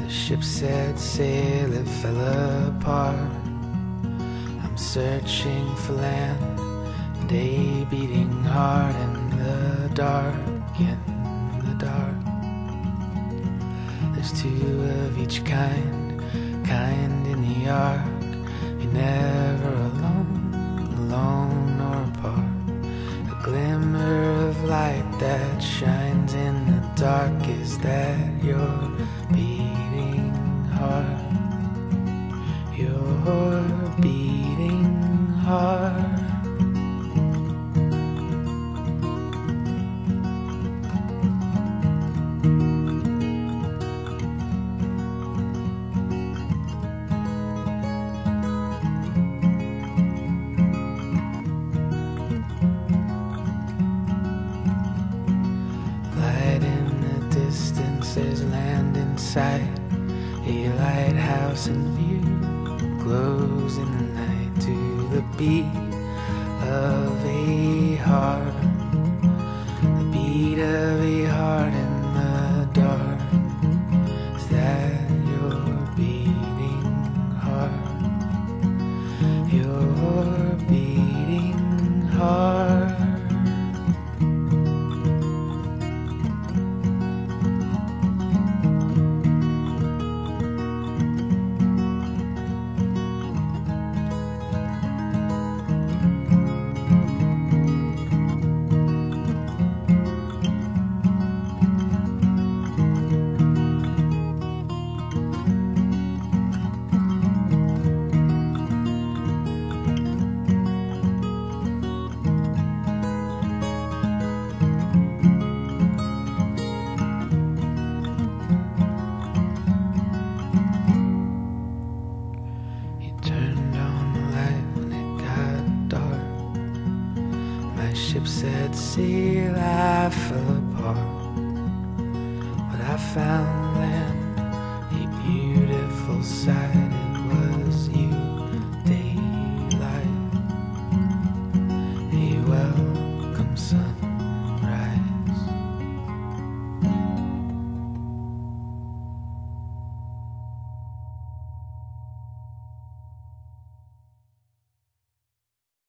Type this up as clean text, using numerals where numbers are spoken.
The ship set sail, it fell apart. I'm searching for land, day beating hard in the dark, in the dark. There's two of each kind in the ark. You're never alone, alone or apart. A glimmer of light that shines in the dark, is that your beating heart, your beating heart. There's land in sight, a lighthouse in view, glows in the night to the beat of a heart, the beat of a heart in the dark. Is that your beating heart, your beating heart? Ship set sail, I fell apart, but I found land, a beautiful sight.